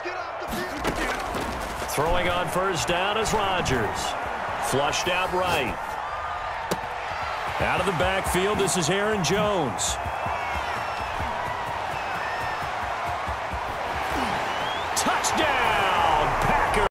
Throwing on first down is Rodgers. Flushed out right. Out of the backfield, this is Aaron Jones.